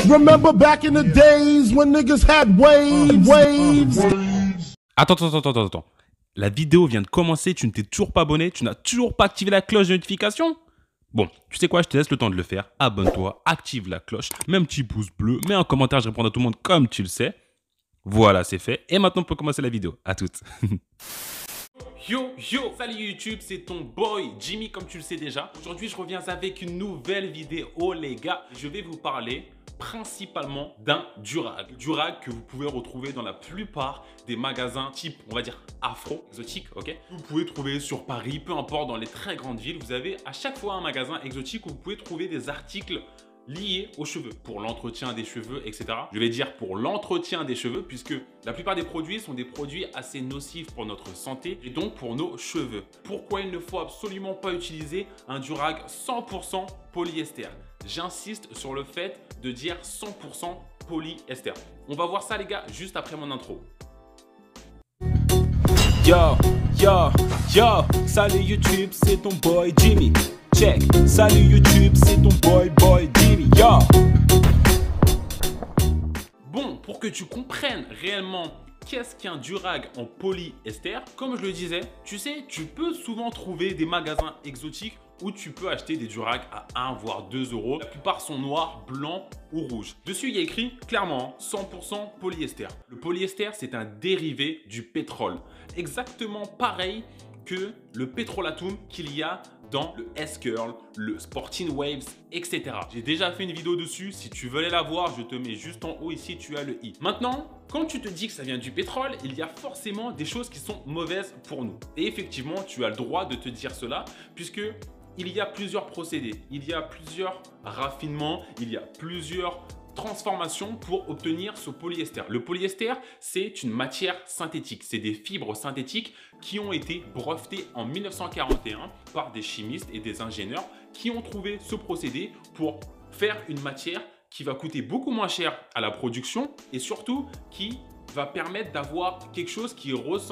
Remember back in the days when niggas had waves. Attends. La vidéo vient de commencer, tu ne t'es toujours pas abonné, tu n'as toujours pas activé la cloche de notification? Bon, tu sais quoi, je te laisse le temps de le faire. Abonne-toi, active la cloche, mets un petit pouce bleu, mets un commentaire, je réponds à tout le monde comme tu le sais. Voilà, c'est fait. Et maintenant, on peut commencer la vidéo. À toutes. Yo, salut YouTube, c'est ton boy Jimmy, comme tu le sais déjà. Aujourd'hui, je reviens avec une nouvelle vidéo, les gars. Je vais vous parler principalement d'un durag. Durag que vous pouvez retrouver dans la plupart des magasins type, on va dire, afro-exotique, ok? Vous pouvez trouver sur Paris, peu importe, dans les très grandes villes, vous avez à chaque fois un magasin exotique où vous pouvez trouver des articles liés aux cheveux, pour l'entretien des cheveux, etc. Je vais dire pour l'entretien des cheveux, puisque la plupart des produits sont des produits assez nocifs pour notre santé et donc pour nos cheveux. Pourquoi il ne faut absolument pas utiliser un durag 100% polyester? J'insiste sur le fait de dire 100% polyester. On va voir ça les gars, juste après mon intro. Yo, salut YouTube, c'est ton boy Jimmy. Check, salut YouTube, c'est ton boy Jimmy. Yo. Bon, pour que tu comprennes réellement qu'est-ce qu'un durag en polyester, comme je le disais, tu sais, tu peux souvent trouver des magasins exotiques où tu peux acheter des durags à 1 voire 2 euros. La plupart sont noirs, blancs ou rouges. Dessus, il y a écrit clairement 100% polyester. Le polyester, c'est un dérivé du pétrole. Exactement pareil que le pétrolatum qu'il y a dans le S-Curl, le Sporting Waves, etc. J'ai déjà fait une vidéo dessus. Si tu veux aller la voir, je te mets juste en haut ici, tu as le i. Maintenant, quand tu te dis que ça vient du pétrole, il y a forcément des choses qui sont mauvaises pour nous. Et effectivement, tu as le droit de te dire cela puisque il y a plusieurs procédés, il y a plusieurs raffinements, il y a plusieurs transformations pour obtenir ce polyester. Le polyester, c'est une matière synthétique. C'est des fibres synthétiques qui ont été brevetées en 1941 par des chimistes et des ingénieurs qui ont trouvé ce procédé pour faire une matière qui va coûter beaucoup moins cher à la production et surtout qui va permettre d'avoir quelque chose qui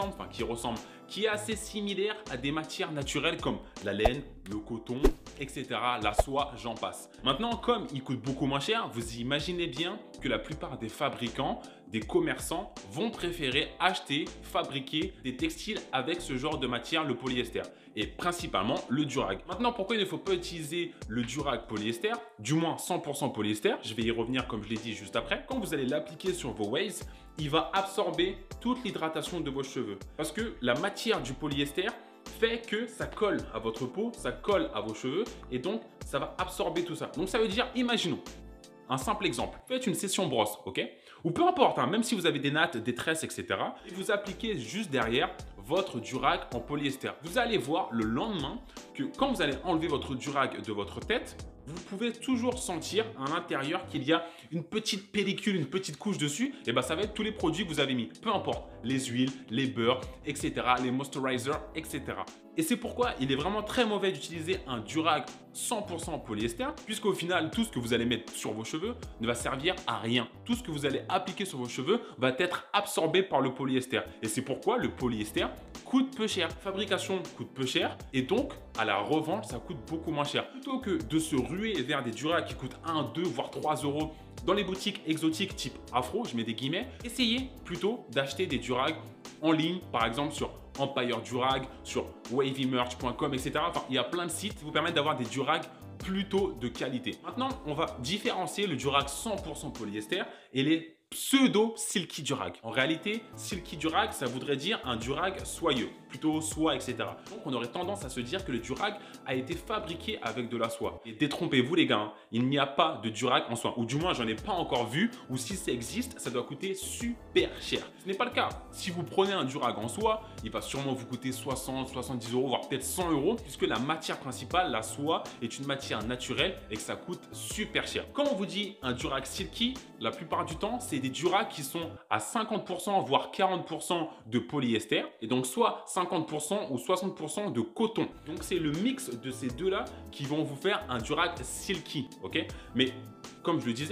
est assez similaire à des matières naturelles comme la laine, le coton, etc. La soie, j'en passe. Maintenant, comme il coûte beaucoup moins cher, vous imaginez bien que la plupart des fabricants, des commerçants vont préférer acheter, fabriquer des textiles avec ce genre de matière, le polyester. Et principalement le durag. Maintenant, pourquoi il ne faut pas utiliser le durag polyester, du moins 100% polyester? Je vais y revenir comme je l'ai dit juste après. Quand vous allez l'appliquer sur vos waves, il va absorber toute l'hydratation de vos cheveux. Parce que la matière du polyester fait que ça colle à votre peau, ça colle à vos cheveux et donc ça va absorber tout ça. Donc ça veut dire, imaginons, un simple exemple, faites une session brosse, ok? Ou peu importe, hein, même si vous avez des nattes, des tresses, etc. Et vous appliquez juste derrière votre durag en polyester. Vous allez voir le lendemain que quand vous allez enlever votre durag de votre tête, vous pouvez toujours sentir à l'intérieur qu'il y a une petite pellicule, une petite couche dessus. Et bien, ça va être tous les produits que vous avez mis. Peu importe, les huiles, les beurres, etc., les moisturizers, etc. Et c'est pourquoi il est vraiment très mauvais d'utiliser un durag 100% polyester, puisqu'au final, tout ce que vous allez mettre sur vos cheveux ne va servir à rien. Tout ce que vous allez appliquer sur vos cheveux va être absorbé par le polyester. Et c'est pourquoi le polyester coûte peu cher. Fabrication coûte peu cher et donc à la revente, ça coûte beaucoup moins cher. Plutôt que de se ruer vers des durags qui coûtent 1, 2, voire 3 euros dans les boutiques exotiques type afro, je mets des guillemets, essayez plutôt d'acheter des durags en ligne, par exemple sur Empire Durag, sur wavymerch.com, etc. Enfin, il y a plein de sites qui vous permettent d'avoir des durags plutôt de qualité. Maintenant, on va différencier le durag 100% polyester et les pseudo silky durag. En réalité, silky durag, ça voudrait dire un durag soyeux, plutôt soie, etc. Donc, on aurait tendance à se dire que le durag a été fabriqué avec de la soie. Et détrompez-vous les gars, hein, il n'y a pas de durag en soie, ou du moins, j'en ai pas encore vu, ou si ça existe, ça doit coûter super cher. Ce n'est pas le cas. Si vous prenez un durag en soie, il va sûrement vous coûter 60, 70 euros, voire peut-être 100 euros, puisque la matière principale, la soie, est une matière naturelle et que ça coûte super cher. Quand on vous dit un durag silky, la plupart du temps, c'est des durags qui sont à 50% voire 40% de polyester et donc soit 50% ou 60% de coton. Donc c'est le mix de ces deux-là qui vont vous faire un durag silky, ok? Mais comme je le disais,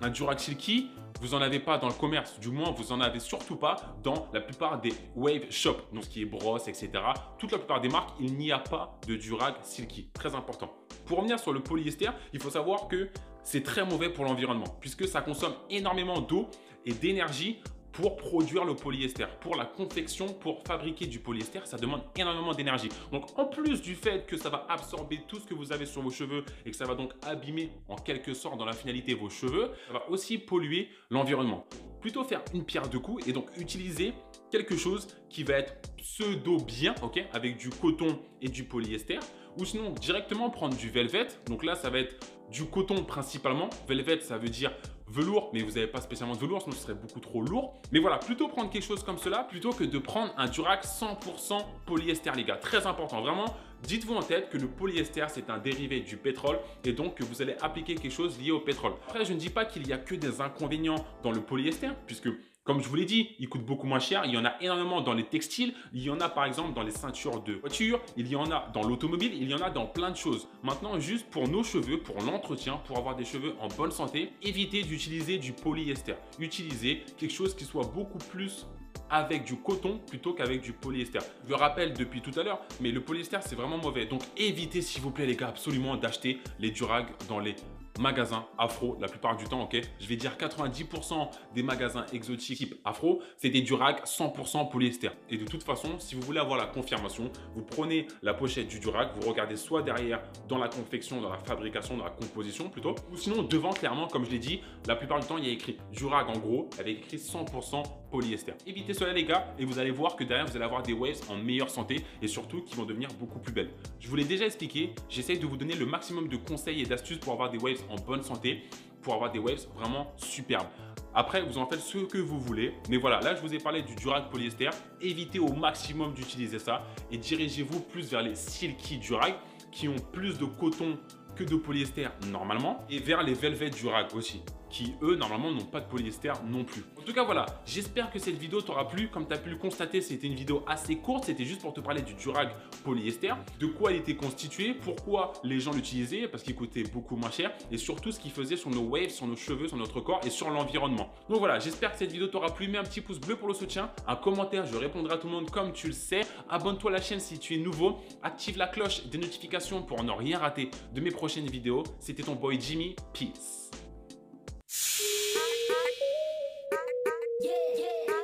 un durag silky, vous n'en avez pas dans le commerce, du moins vous n'en avez surtout pas dans la plupart des wave shops, donc ce qui est brosse, etc. Toute la plupart des marques, il n'y a pas de durag silky, très important. Pour revenir sur le polyester, il faut savoir que c'est très mauvais pour l'environnement puisque ça consomme énormément d'eau et d'énergie pour produire le polyester. Pour la confection, pour fabriquer du polyester, ça demande énormément d'énergie. Donc en plus du fait que ça va absorber tout ce que vous avez sur vos cheveux et que ça va donc abîmer en quelque sorte dans la finalité vos cheveux, ça va aussi polluer l'environnement. Plutôt faire une pierre deux coups et donc utiliser quelque chose qui va être pseudo bien, ok, avec du coton et du polyester, ou sinon directement prendre du velvet. Donc là, ça va être du coton principalement. Velvet, ça veut dire velours, mais vous n'avez pas spécialement de velours, sinon ce serait beaucoup trop lourd. Mais voilà, plutôt prendre quelque chose comme cela plutôt que de prendre un durag 100% polyester, les gars. Très important, vraiment, dites-vous en tête que le polyester, c'est un dérivé du pétrole et donc que vous allez appliquer quelque chose lié au pétrole. Après, je ne dis pas qu'il y a que des inconvénients dans le polyester, puisque comme je vous l'ai dit, il coûte beaucoup moins cher. Il y en a énormément dans les textiles. Il y en a par exemple dans les ceintures de voiture. Il y en a dans l'automobile. Il y en a dans plein de choses. Maintenant, juste pour nos cheveux, pour l'entretien, pour avoir des cheveux en bonne santé, évitez d'utiliser du polyester. Utilisez quelque chose qui soit beaucoup plus avec du coton plutôt qu'avec du polyester. Je le rappelle depuis tout à l'heure, mais le polyester, c'est vraiment mauvais. Donc, évitez s'il vous plaît les gars, absolument d'acheter les durags dans les magasins afro la plupart du temps, ok. Je vais dire 90% des magasins exotiques type afro, c'est des durags 100% polyester. Et de toute façon, si vous voulez avoir la confirmation, vous prenez la pochette du durag, vous regardez soit derrière dans la confection, dans la fabrication, dans la composition plutôt, ou sinon devant clairement, comme je l'ai dit, la plupart du temps, il y a écrit durag en gros avec écrit 100% polyester. Évitez cela les gars et vous allez voir que derrière, vous allez avoir des waves en meilleure santé et surtout qui vont devenir beaucoup plus belles. Je vous l'ai déjà expliqué, j'essaye de vous donner le maximum de conseils et d'astuces pour avoir des waves en bonne santé, pour avoir des waves vraiment superbes. Après, vous en faites ce que vous voulez. Mais voilà, là, je vous ai parlé du durag polyester. Évitez au maximum d'utiliser ça et dirigez-vous plus vers les silky durag qui ont plus de coton que de polyester normalement et vers les velvet durag aussi qui eux normalement n'ont pas de polyester non plus. En tout cas voilà, j'espère que cette vidéo t'aura plu. Comme tu as pu le constater, c'était une vidéo assez courte, c'était juste pour te parler du durag polyester, de quoi il était constitué, pourquoi les gens l'utilisaient, parce qu'il coûtait beaucoup moins cher et surtout ce qu'il faisait sur nos waves, sur nos cheveux, sur notre corps et sur l'environnement. Donc voilà, j'espère que cette vidéo t'aura plu. Mets un petit pouce bleu pour le soutien, un commentaire, je répondrai à tout le monde comme tu le sais. Abonne-toi à la chaîne si tu es nouveau, active la cloche des notifications pour ne rien rater de mes prochaines vidéos. C'était ton boy Jimmy, peace. Yeah, yeah.